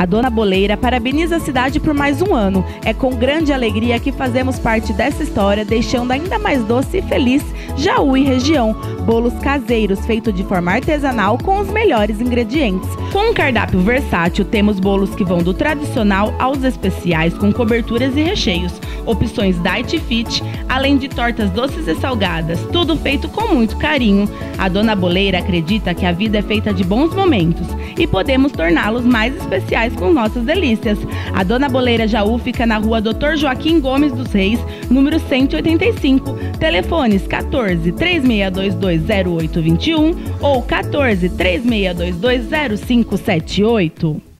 A Dona Boleira parabeniza a cidade por mais um ano. É com grande alegria que fazemos parte dessa história, deixando ainda mais doce e feliz Jaú e região. Bolos caseiros feitos de forma artesanal com os melhores ingredientes. Com um cardápio versátil, temos bolos que vão do tradicional aos especiais, com coberturas e recheios, opções diet e fit, além de tortas doces e salgadas, tudo feito com muito carinho. A Dona Boleira acredita que a vida é feita de bons momentos e podemos torná-los mais especiais com nossas delícias. A Dona Boleira Jaú fica na rua Dr. Joaquim Gomes dos Reis, número 185, telefones 14 3622 0821 ou 14 3622 0578.